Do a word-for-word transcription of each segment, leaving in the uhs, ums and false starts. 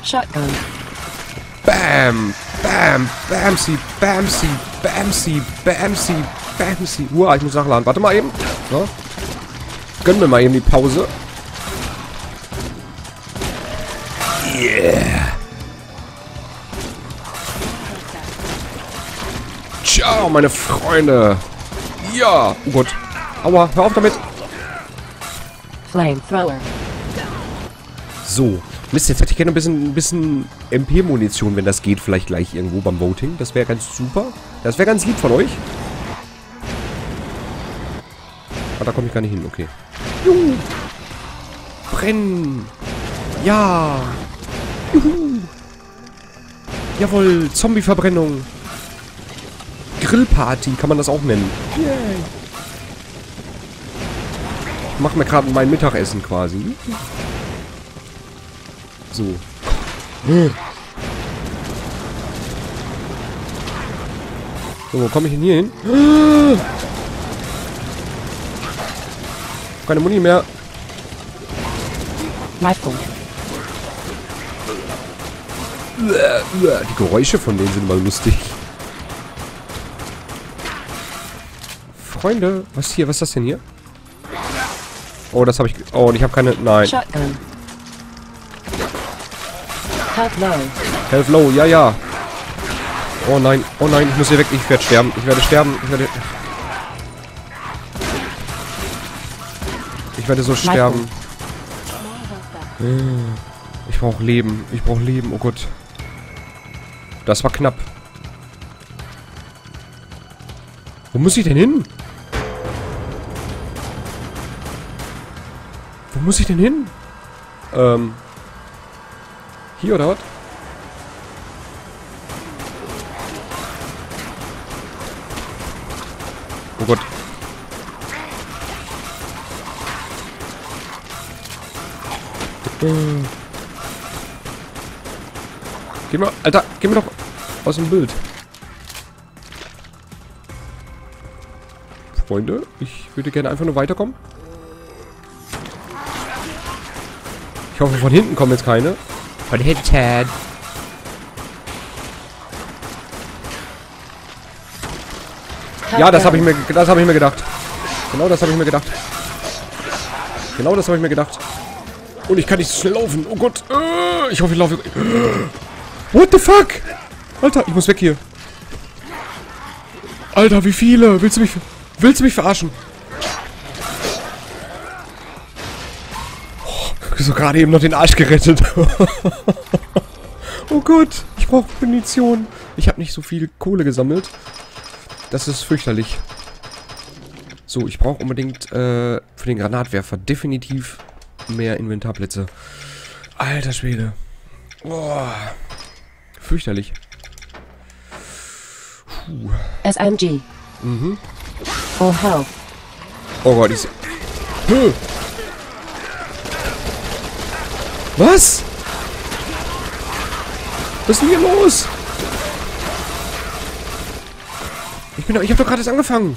Shotgun. Bam! Bam! Bamsi! Bamsi! Bamsi! Bamsi! Bamsi! Uah, ich muss nachladen. Warte mal eben. So. Gönn mir mal eben die Pause. Yeah! Ciao, meine Freunde! Ja! Oh Gott. Aua, hör auf damit! Flamethrower. So. Mist, jetzt hätte ich gerne ein bisschen, ein bisschen M P-Munition, wenn das geht, vielleicht gleich irgendwo beim Voting. Das wäre ganz super. Das wäre ganz lieb von euch. Ah, da komme ich gar nicht hin, okay. Juhu. Brennen! Ja! Juhu! Jawohl, Zombie-Verbrennung! Grillparty kann man das auch nennen. Yay! Ich mache mir gerade mein Mittagessen quasi. So. So, wo komme ich denn hier hin? Keine Muni mehr. Rifle. Die Geräusche von denen sind mal lustig. Freunde, was hier? Was ist das denn hier? Oh, das habe ich... Oh, und ich habe keine... Nein. Shotgun. Health low. Health low, ja, ja. Oh nein, oh nein, ich muss hier weg. Ich werde sterben. Ich werde sterben. Ich werde... Ich werde so sterben. Ich brauche Leben. Ich brauche Leben. Oh Gott. Das war knapp. Wo muss ich denn hin? Wo muss ich denn hin? Ähm... Hier oder was? Oh Gott. Geh mal, Alter, geh mir doch aus dem Bild. Freunde, ich würde gerne einfach nur weiterkommen. Ich hoffe, von hinten kommen jetzt keine. Von hinten. Ja, das habe ich mir, das habe ich mir gedacht. Genau das habe ich mir gedacht. Genau das habe ich mir gedacht. Und ich kann nicht so schnell laufen. Oh Gott. Ich hoffe, ich laufe. What the fuck? Alter, ich muss weg hier. Alter, wie viele? Willst du mich, willst du mich verarschen? So gerade eben noch den Arsch gerettet. Oh Gott, ich brauche Munition. Ich habe nicht so viel Kohle gesammelt. Das ist fürchterlich. So, ich brauche unbedingt äh, für den Granatwerfer definitiv mehr Inventarplätze. Alter Schwede. Boah. Fürchterlich. Puh. S M G. Mhm. Full health. Oh Gott, ich... Höh. Was? Was ist denn hier los? Ich bin doch, ich habe doch gerade erst angefangen.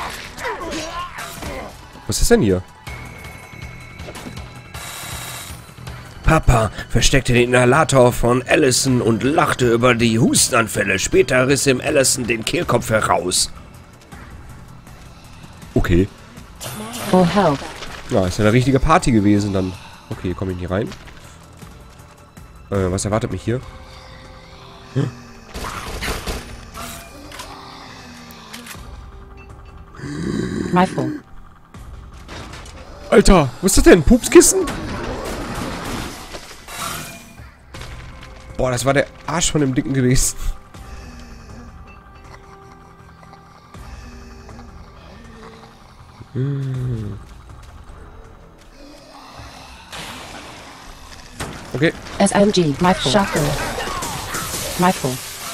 Was ist denn hier? Papa versteckte den Inhalator von Allison und lachte über die Hustenanfälle. Später riss ihm Allison den Kehlkopf heraus. Okay. Full health. Ja, ist ja eine richtige Party gewesen dann. Okay, komme ich hier rein. Äh, was erwartet mich hier? Hm? Rifle. Alter, was ist das denn? Pupskissen? Boah, das war der Arsch von dem Dicken gewesen. Hm. Okay. S M G. Rifle. Shotgun. Rifle.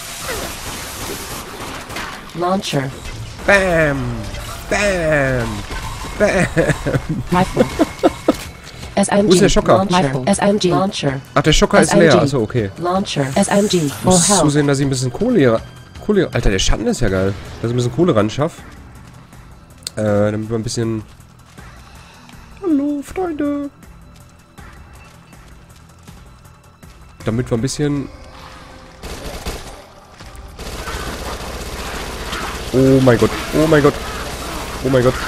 Launcher. Bam! Bam! Bam! Rifle. S M G. Wo ist der Schocker? Launcher. S M G. Launcher. Ach, der Schocker ist leer. Achso, okay. Launcher. S M G. Ich Full muss health. zusehen, dass ich ein bisschen Kohle hier... Kohle... Alter, der Schatten ist ja geil. Dass ich ein bisschen Kohle ran schaffe. Äh, damit wir ein bisschen... Hallo, Freunde. damit wir ein bisschen... Oh mein Gott, oh mein Gott, oh mein Gott.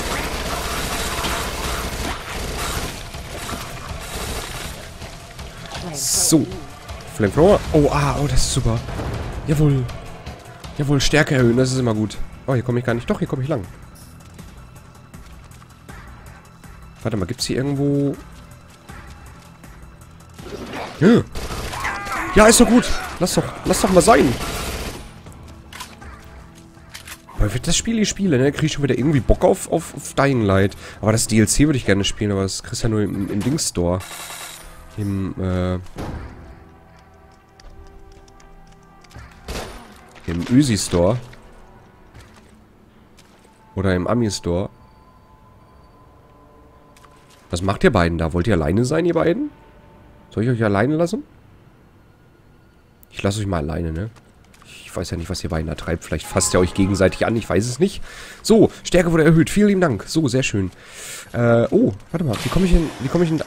So. Flamethrower. Oh, ah, oh, das ist super. Jawohl. Jawohl, Stärke erhöhen, das ist immer gut. Oh, hier komme ich gar nicht. Doch, hier komme ich lang. Warte mal, gibt's hier irgendwo... Ja, ist doch gut. Lass doch, lass doch mal sein. Weil ich das Spiel hier spiele, ne, kriege ich schon wieder irgendwie Bock auf, auf, auf Dying Light. Aber das D L C würde ich gerne spielen, aber das kriegst du ja nur im, im Dings Store. Im, äh... Im Ösi Store. Oder im Ami Store. Was macht ihr beiden da? Wollt ihr alleine sein, ihr beiden? Soll ich euch alleine lassen? Ich lasse euch mal alleine, ne? Ich weiß ja nicht, was ihr beiden da treibt. Vielleicht fasst ihr euch gegenseitig an. Ich weiß es nicht. So, Stärke wurde erhöht. Vielen lieben Dank. So, sehr schön. Äh, oh, warte mal. Wie komme ich denn... Wie komme ich denn da...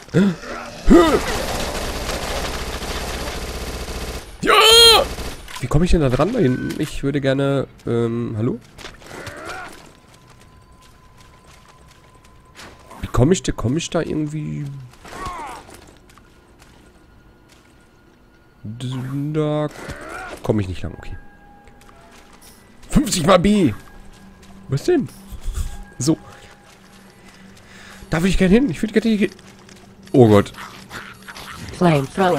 Ja! Wie komme ich denn da dran da hinten? Ich würde gerne... Ähm, hallo? Wie komme ich da... Komme ich da irgendwie... Da... Komme ich nicht lang, okay. fünfzig mal B! Was denn? So. Da will ich gerne hin. Ich würde gerne hier... Oh Gott. Flamethrower.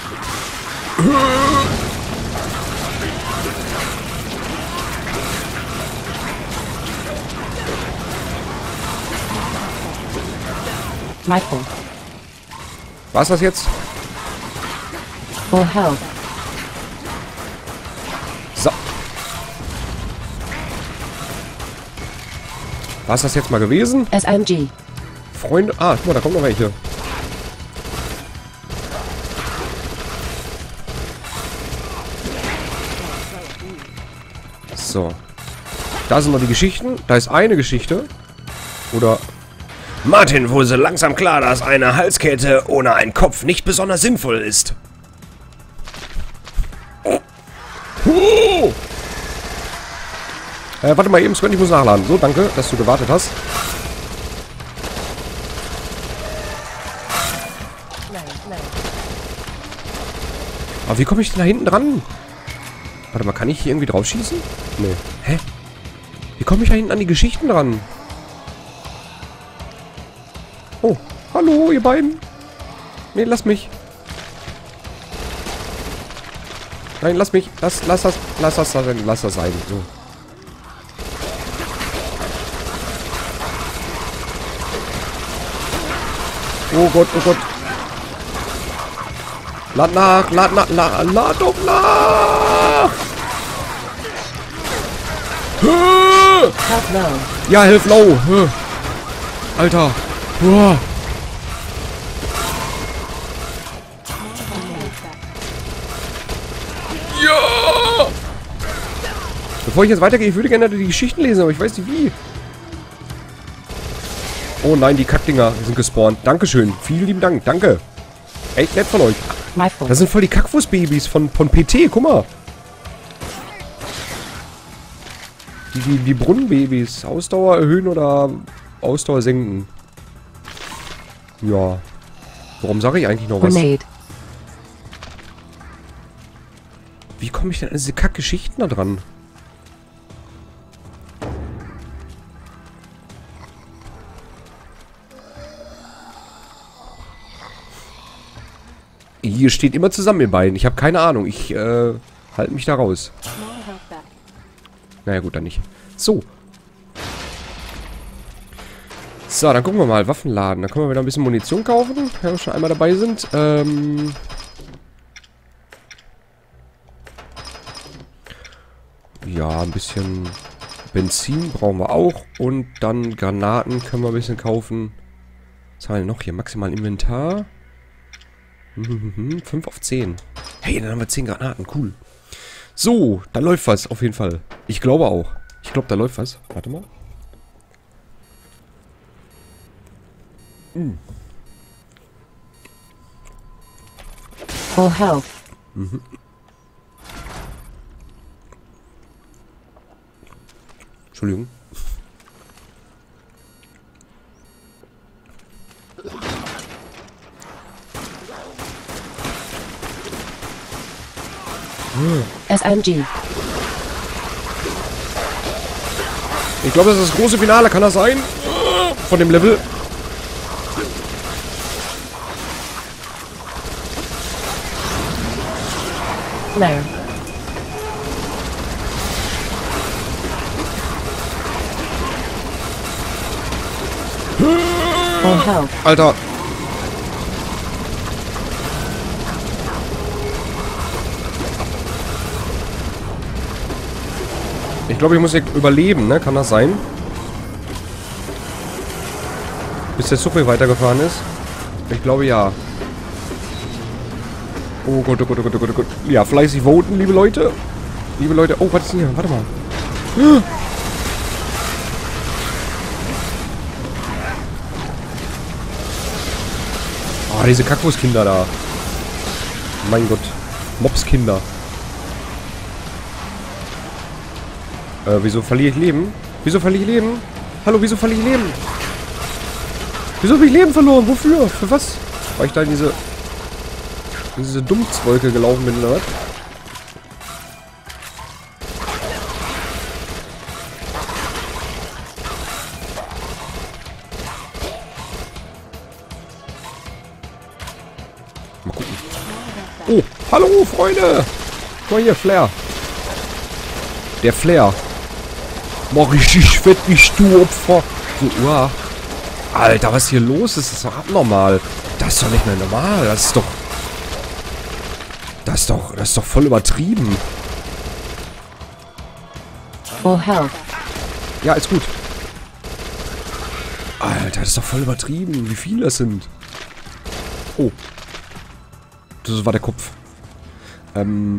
Michael. Was ist das jetzt? Full health. So. Was ist das jetzt mal gewesen? S M G. Freunde... Ah, guck mal, da kommen noch welche. So. Da sind noch die Geschichten. Da ist eine Geschichte. Oder... Martin wurde so langsam klar, dass eine Halskette ohne einen Kopf nicht besonders sinnvoll ist. Oh. Äh, warte mal eben, Sven, ich muss nachladen. So, danke, dass du gewartet hast. Aber wie komme ich denn da hinten dran? Warte mal, kann ich hier irgendwie drauf schießen? Nee. Hä? Wie komme ich da hinten an die Geschichten dran? Oh, hallo, ihr beiden. Nee, lass mich. Nein, lass mich. Lass, lass das, lass das sein, lass das sein. So. Oh Gott, oh Gott. Lad nach, lad nach, lad, lad doch nach. Health low. Ja, hilf low. Alter. Uah. Ja! Bevor ich jetzt weitergehe, ich würde gerne die Geschichten lesen, aber ich weiß nicht wie. Oh nein, die Kackdinger sind gespawnt. Dankeschön. Vielen lieben Dank. Danke. Echt nett von euch. Das sind voll die Kackfuß-Babys von, von P T. Guck mal. Die, die, die Brunnenbabys. Ausdauer erhöhen oder Ausdauer senken. Ja. Warum sage ich eigentlich noch was? Grenade. Wie komme ich denn an diese Kackgeschichten da dran? Hier steht immer zusammen, ihr beiden. Ich habe keine Ahnung. Ich äh, halte mich da raus. Naja, gut, dann nicht. So. So, dann gucken wir mal. Waffenladen. Da können wir wieder ein bisschen Munition kaufen, wenn wir schon einmal dabei sind. Ähm... Ja, ein bisschen Benzin brauchen wir auch. Und dann Granaten können wir ein bisschen kaufen. Was haben wir denn noch hier? Maximal Inventar. fünf auf zehn. Hey, dann haben wir zehn Granaten. Cool. So, da läuft was auf jeden Fall. Ich glaube auch. Ich glaube, da läuft was. Warte mal. Hm. Full health. Mhm. Entschuldigung. S M G. Ich glaube, das ist das große Finale. Kann das sein? Von dem Level. No. Full health. Alter. Ich glaube, ich muss hier überleben, ne? Kann das sein? Bis der Zug hier weitergefahren ist? Ich glaube, ja. Oh Gott, oh Gott, oh Gott, oh Gott, oh Gott. Ja, fleißig voten, liebe Leute. Liebe Leute. Oh, was ist denn hier? Warte mal. Oh, diese Kaktuskinder da. Mein Gott. Mobskinder. Äh, wieso verliere ich Leben? Wieso verliere ich Leben? Hallo, wieso verliere ich Leben? Wieso habe ich Leben verloren? Wofür? Für was? Weil ich da in diese... in diese Dumpfwolke gelaufen bin, oder was? Mal gucken. Oh, hallo, Freunde! Guck mal hier, Flair. Der Flair. Mach richtig fett, ich du Opfer. So, uah. Alter, was hier los ist, das ist doch abnormal. Das ist doch nicht mehr normal. Das ist doch... Das ist doch... Das ist doch voll übertrieben. Full health. Ja, ist gut. Alter, das ist doch voll übertrieben, wie viele das sind. Oh. Das war der Kopf. Ähm...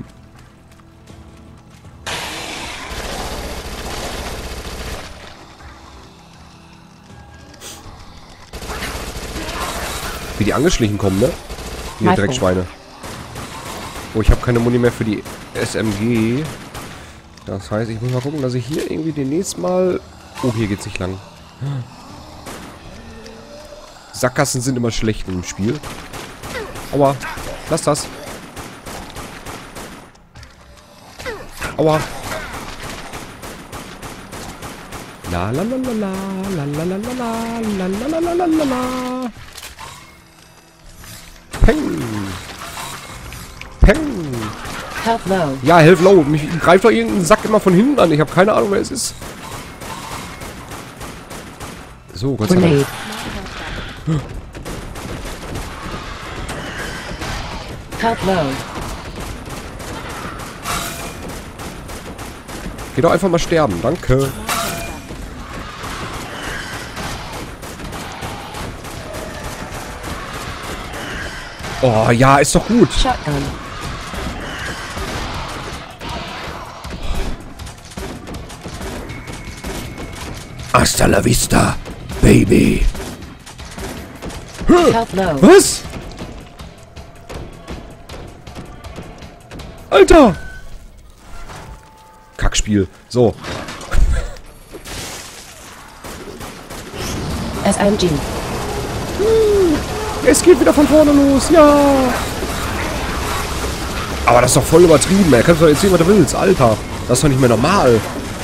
Wie die angeschlichen kommen, ne? Hier, Michael. Dreckschweine. Oh, ich habe keine Muni mehr für die S M G. Das heißt, ich muss mal gucken, dass ich hier irgendwie demnächst mal... Oh, hier geht's nicht lang. Sackgassen sind immer schlecht im Spiel. Aua. Lass das. Aua. La la la la la la la la la la la la la la. Peng. Peng. Health low. Ja, helf low. Mich greift doch irgendein Sack immer von hinten an. Ich habe keine Ahnung, wer es ist. So, Gott sei Dank. Grenade. Health low. Geh doch einfach mal sterben. Danke. Oh, ja, ist doch gut. Shotgun. Hasta la vista, baby. Health low. Was? Alter! Kackspiel. So. S M G. Es geht wieder von vorne los. Ja. Aber das ist doch voll übertrieben. Er kann doch erzählen, was du willst. Alter. Das ist doch nicht mehr normal.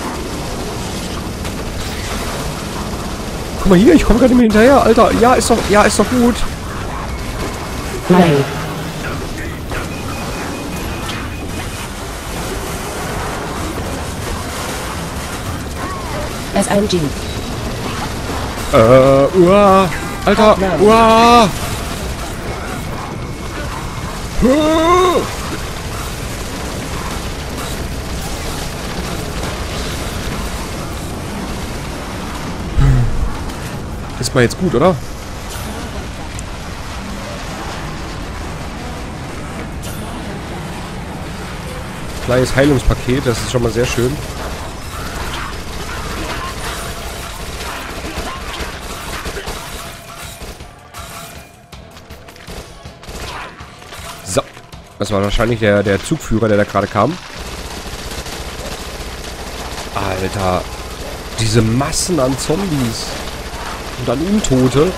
Guck mal hier, ich komme gerade nicht mehr hinterher. Alter, ja, ist doch, ja, ist doch gut. Grenade. S M G. Äh, uah. Alter, uah. Huh. Ist mal jetzt gut, oder? Kleines Heilungspaket, das ist schon mal sehr schön. So. Das war wahrscheinlich der, der Zugführer, der da gerade kam. Alter. Diese Massen an Zombies. Und an Untote.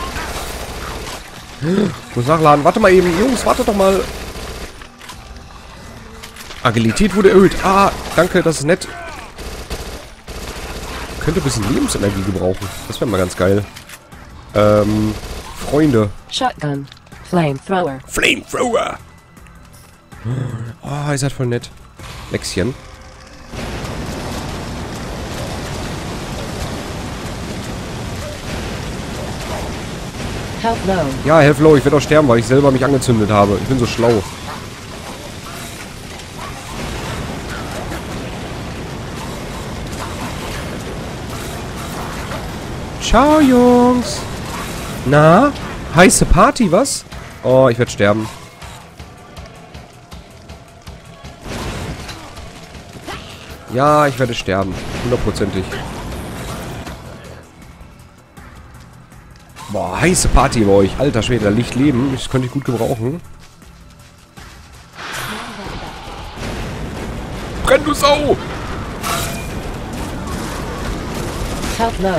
Ich muss nachladen. Warte mal eben. Jungs, warte doch mal. Agilität wurde erhöht. Ah, danke, das ist nett. Könnte ein bisschen Lebensenergie gebrauchen. Das wäre mal ganz geil. Ähm, Freunde. Shotgun. Flamethrower. Flamethrower. Oh, ihr seid voll nett. Läxchen. Health low. Ja, Health low. Ich werde auch sterben, weil ich selber mich angezündet habe. Ich bin so schlau. Ciao, Jungs. Na? Heiße Party, was? Oh, ich werde sterben. Ja, ich werde sterben. Hundertprozentig. Boah, heiße Party bei euch. Alter Schwede, Lichtleben. Das könnte ich gut gebrauchen. Brenn, du Sau! Health low.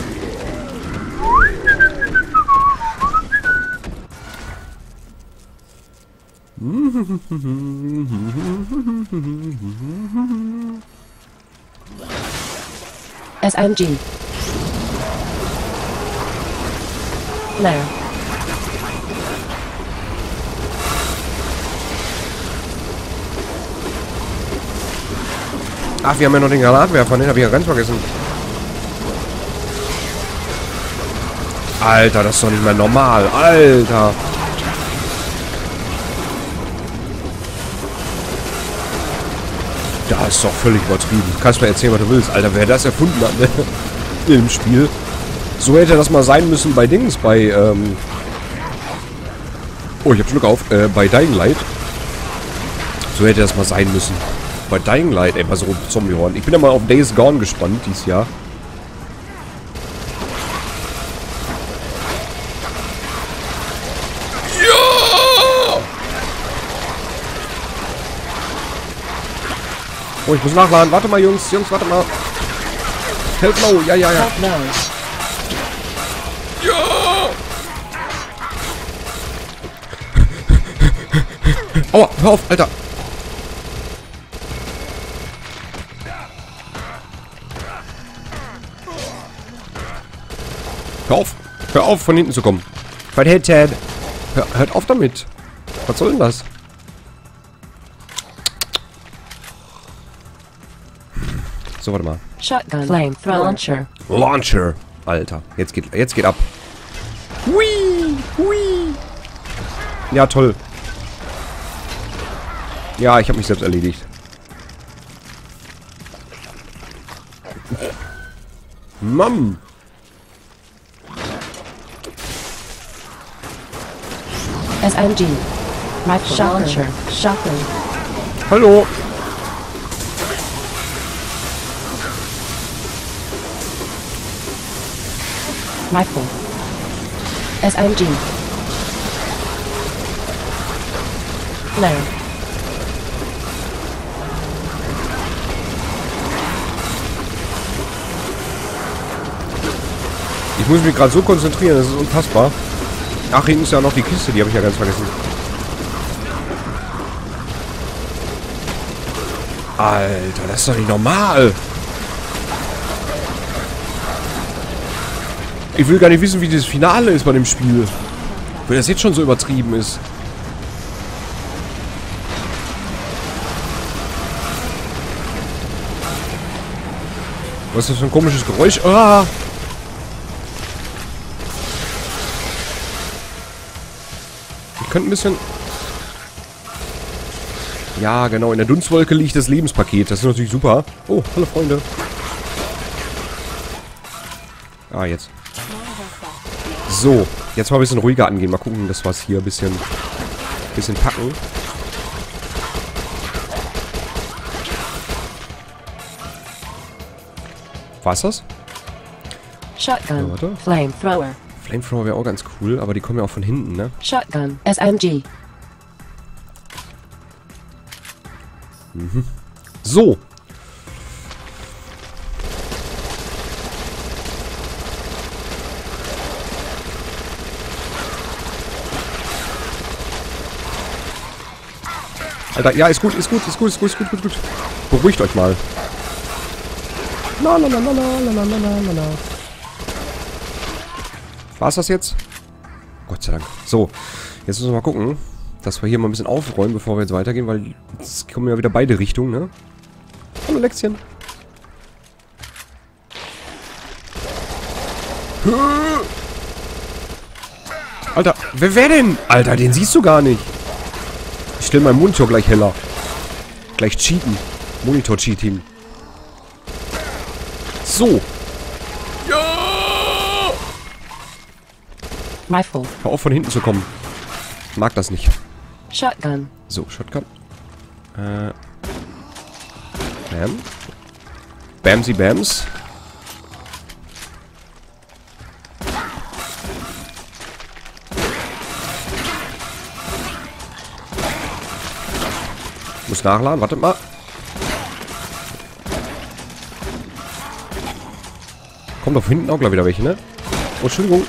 S M G. Flare. Ach, wir haben ja noch den Granatwerfer, den habe ich ja ganz vergessen. Alter, das ist doch nicht mehr normal. Alter. Das ist doch völlig übertrieben. Du kannst mir erzählen, was du willst. Alter, wer das erfunden hat, ne? Im Spiel. So hätte das mal sein müssen bei Dings, bei, ähm... Oh, ich hab Glück auf. Äh, bei Dying Light. So hätte das mal sein müssen. Bei Dying Light, ey, bei so Zombie-Horn. Ich bin ja mal auf Days Gone gespannt, dieses Jahr. Oh, ich muss nachladen. Warte mal, Jungs. Jungs, warte mal. Help low. Ja, ja, ja. Health low. Ja! Aua, hör auf, Alter. Hör auf. Hör auf, von hinten zu kommen. Verhittet. Hör, hört auf damit. Was soll denn das? So, warte mal. Shotgun. Flamethrower. Launcher. Launcher. Alter, jetzt geht, jetzt geht ab. Hui, hui. Ja, toll. Ja, ich habe mich selbst erledigt. Mann. S M G. Rifle. Launcher. Shotgun. Hallo. Rifle. S M G. Flare. Ich muss mich gerade so konzentrieren, das ist unfassbar. Ach, hinten ist ja noch die Kiste, die habe ich ja ganz vergessen. Alter, das ist doch nicht normal. Ich will gar nicht wissen, wie dieses Finale ist bei dem Spiel. Weil das jetzt schon so übertrieben ist. Was ist das für ein komisches Geräusch? Ah! Ich könnte ein bisschen... Ja, genau. In der Dunstwolke liegt das Lebenspaket. Das ist natürlich super. Oh, hallo Freunde. Ah, jetzt. So, jetzt mal ein bisschen ruhiger angehen. Mal gucken, dass wir es hier ein bisschen, bisschen packen. War's das? Shotgun. Ja, warte. Flamethrower. Flamethrower wäre auch ganz cool, aber die kommen ja auch von hinten, ne? Shotgun. S M G. Mhm. So. Alter, ja, ist gut, ist gut, ist gut, ist gut, ist gut, ist gut, gut. Beruhigt euch mal. La la la la la la la la la. War's das jetzt? Gott sei Dank. So, jetzt müssen wir mal gucken, dass wir hier mal ein bisschen aufräumen, bevor wir jetzt weitergehen, weil es kommen ja wieder beide Richtungen, ne? Hallo, Lexchen. Alter, wer wer denn? Alter, den siehst du gar nicht. Ich stelle meinen Monitor gleich heller. Gleich cheaten. Monitor-Cheating. So. Ja! Rifle. Hör auf, von hinten zu kommen. Mag das nicht. Shotgun. So, Shotgun. Äh. Bam. Bamsy Bams. Muss nachladen, wartet mal. Kommt doch hinten auch gleich wieder welche, ne? Oh, Entschuldigung.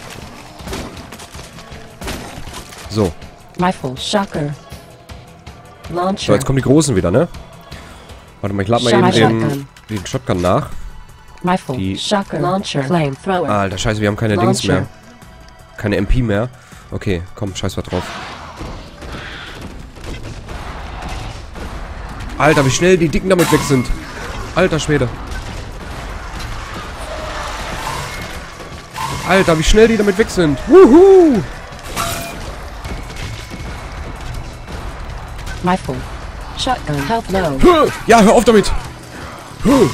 So. Rifle. Shocker. Launcher. So, jetzt kommen die Großen wieder, ne? Warte mal, ich lade mal eben den, Shotgun. den Shotgun nach. Rifle. Die- Shocker. Launcher. Flamethrower. Alter, scheiße, wir haben keine Dings mehr. Keine M P mehr. Okay, komm, scheiß was drauf. Alter, wie schnell die Dicken damit weg sind. Alter Schwede. Alter, wie schnell die damit weg sind. Wuhu! Rifle. Shotgun. Health low. Huh! Ja, hör auf damit. Huh!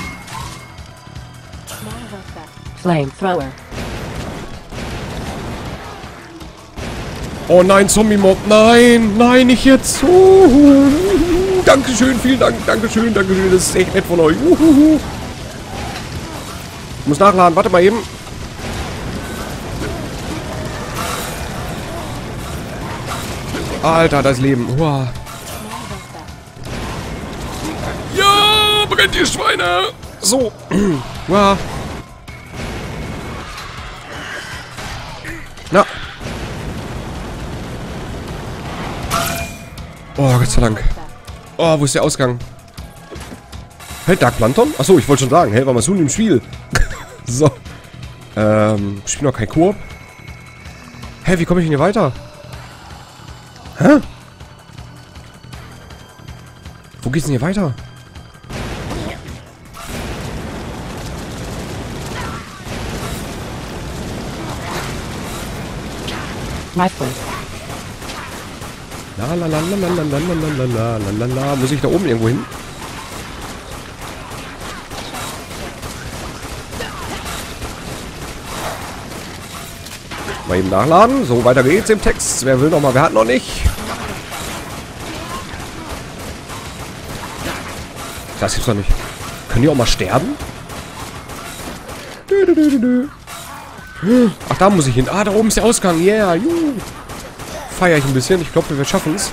Flamethrower. Oh nein, Zombie-Mob. Nein, nein, nicht jetzt. Uhu. Dankeschön, vielen Dank. Dankeschön, Dankeschön. Das ist echt nett von euch. Uhuhu. Ich muss nachladen. Warte mal eben. Alter, das Leben. Uah. Ja, brennt die Schweine. So. Uah. Na. Oh, Gott sei Dank. Oh, wo ist der Ausgang? Hält Dark Planton? Achso, ich wollte schon sagen. Hey, war mal so im Spiel. So. Ähm, ich spiele noch kein Koop. Hä, wie komme ich denn hier weiter? Hä? Wo geht's denn hier weiter? Rifle. La la la la la la la la la la la la. Muss ich da oben irgendwo hin? Mal eben nachladen. So, weiter geht's im Text. Wer will noch mal? Wer hat noch nicht? Das gibt's doch nicht. Können die auch mal sterben? Dü, dü, dü, dü, dü. Ach, da muss ich hin. Ah, da oben ist der Ausgang. Yeah, juhu. Feier ich ein bisschen. Ich glaube, wir schaffen es.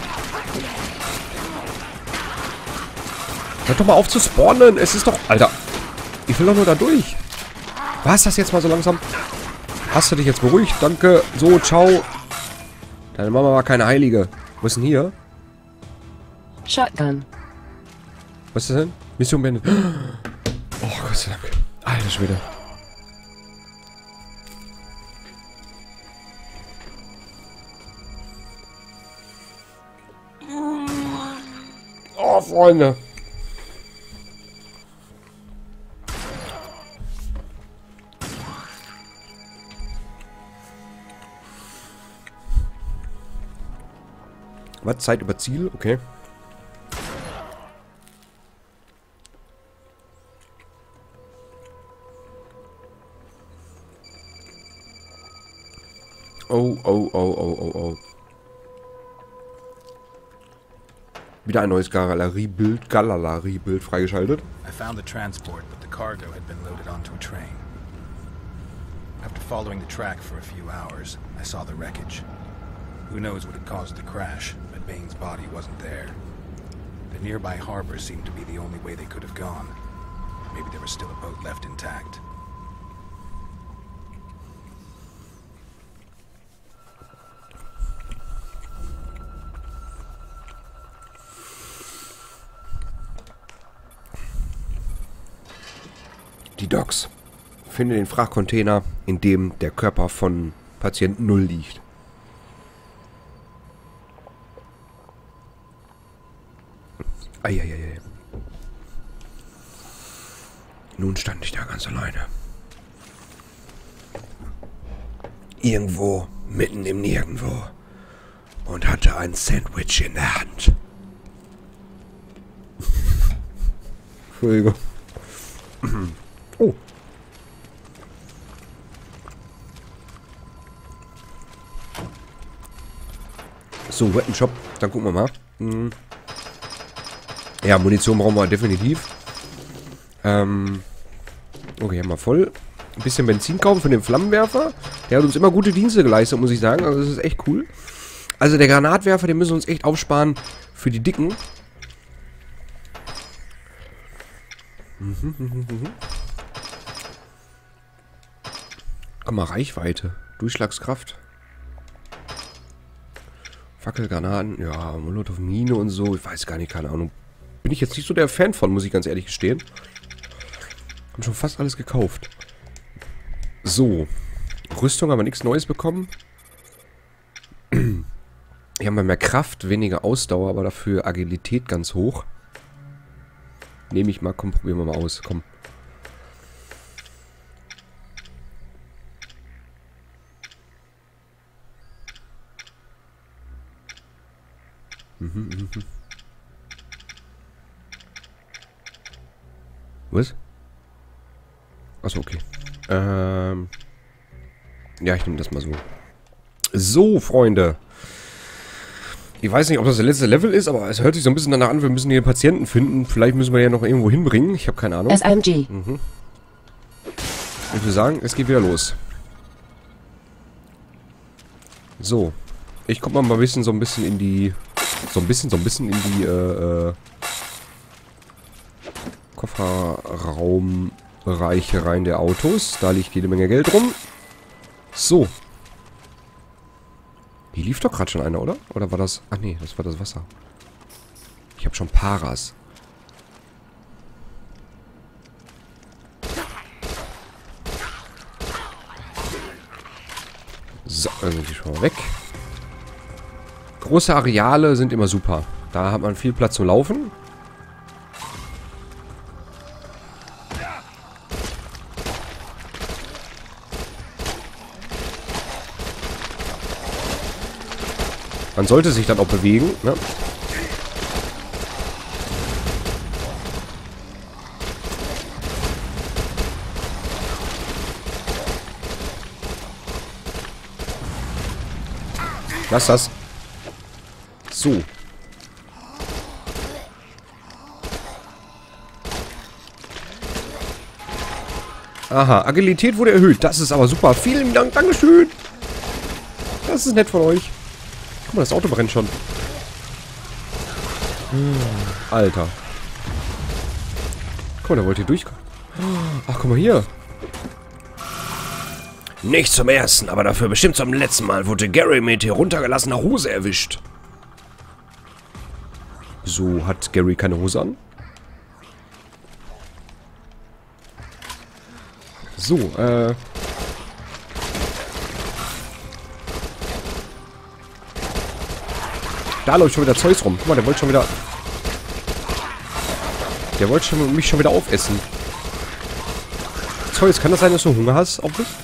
Hört doch mal auf zu spawnen. Es ist doch... Alter. Ich will doch nur da durch. Was das jetzt mal so langsam? Hast du dich jetzt beruhigt? Danke. So, ciao. Deine Mama war keine Heilige. Was ist denn hier? Shotgun. Was ist das denn? Mission beendet. Oh, Gott sei Dank. Alter Schwede. Oh, Freunde. Was? Zeit über Ziel? Okay. Oh, oh, oh, oh, oh, oh. Wieder ein neues Galerie-Bild, Galerie-Bild freigeschaltet. I found the transport, but the cargo had been loaded onto a train. After following the track for a few hours, I saw the wreckage. Who knows what had caused the crash, but Bane's body wasn't there. The nearby harbor seemed to be the only way they could have gone. Maybe there was still a boat left intact. Die Docks. Finde den Frachtcontainer, in dem der Körper von Patient Null liegt. Eieiei. Nun stand ich da ganz alleine. Irgendwo, mitten im Nirgendwo. Und hatte ein Sandwich in der Hand. Entschuldigung. Oh. So, Weapon Shop. Dann gucken wir mal. Hm. Ja, Munition brauchen wir definitiv. Ähm. Okay, haben wir voll. Ein bisschen Benzin kaufen für den Flammenwerfer. Der hat uns immer gute Dienste geleistet, muss ich sagen. Also das ist echt cool. Also der Granatwerfer, den müssen wir uns echt aufsparen für die Dicken. Mhm, mhm, mhm. Guck mal, Reichweite. Durchschlagskraft. Fackelgranaten. Ja, Molotov Mine und so. Ich weiß gar nicht, keine Ahnung. Bin ich jetzt nicht so der Fan von, muss ich ganz ehrlich gestehen. Haben schon fast alles gekauft. So. Rüstung haben wir nichts Neues bekommen. Hier haben wir mehr Kraft, weniger Ausdauer, aber dafür Agilität ganz hoch. Nehme ich mal, komm, probieren wir mal aus. Komm. Mhm, mhm. Was? Achso, okay. Ähm. Ja, ich nehme das mal so. So, Freunde. Ich weiß nicht, ob das der letzte Level ist, aber es hört sich so ein bisschen danach an, wir müssen hier Patienten finden. Vielleicht müssen wir ja noch irgendwo hinbringen. Ich habe keine Ahnung. S M G. Mhm. Ich würde sagen, es geht wieder los. So. Ich komme mal ein bisschen so ein bisschen in die... So ein bisschen, so ein bisschen in die, äh, äh Kofferraumbereiche rein der Autos. Da liegt jede Menge Geld rum. So. Hier lief doch gerade schon einer, oder? Oder war das... Ach nee, das war das Wasser. Ich habe schon Paras. So, dann sind die schon mal weg. Große Areale sind immer super. Da hat man viel Platz zum Laufen. Man sollte sich dann auch bewegen, ne? Lass das. So. Aha, Agilität wurde erhöht. Das ist aber super. Vielen Dank, Dankeschön. Das ist nett von euch. Guck mal, das Auto brennt schon. Alter. Guck mal, der wollte hier durchkommen. Ach, guck mal hier. Nicht zum ersten, aber dafür bestimmt zum letzten Mal wurde Gary mit heruntergelassener Hose erwischt. So, hat Gary keine Hose an? So, äh... Da läuft schon wieder Zeus rum. Guck mal, der wollte schon wieder... Der wollte schon, mich schon wieder aufessen. Zeus, kann das sein, dass du Hunger hast auf mich?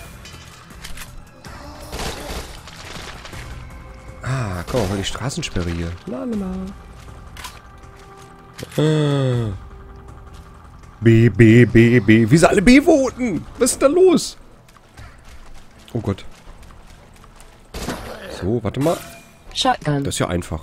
Ah, guck mal, die Straßensperre hier. Lalala. Ah. B, B, B, B. Wie sie alle B voten? Was ist da los? Oh Gott. So, warte mal. Shotgun. Das ist ja einfach.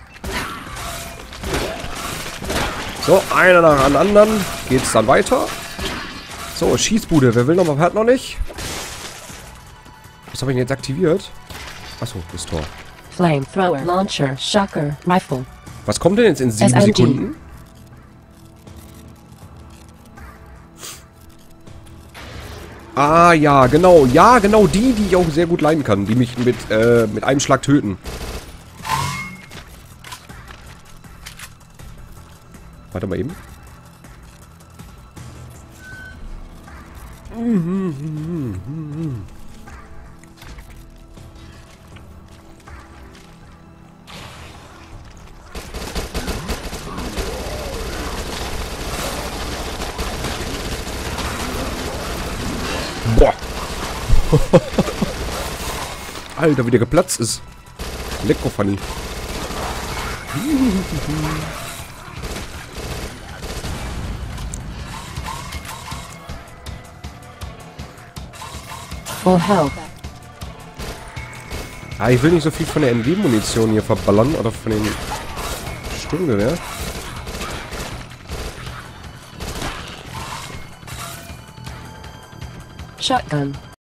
So, einer nach dem anderen geht's dann weiter. So, Schießbude. Wer will noch mal? Hat noch nicht. Was habe ich denn jetzt aktiviert? Achso, das Tor. Flamethrower. Launcher. Shocker. Rifle. Was kommt denn jetzt in sieben S M G. Sekunden? Ah, ja, genau. Ja, genau die, die ich auch sehr gut leiden kann. Die mich mit, äh, mit einem Schlag töten. Warte mal eben. Boah. Alter, wie der geplatzt ist. Lecker funny. Full health. Ah, ich will nicht so viel von der M G-Munition hier verballern. Oder von den Sturmgewehr. Shotgun.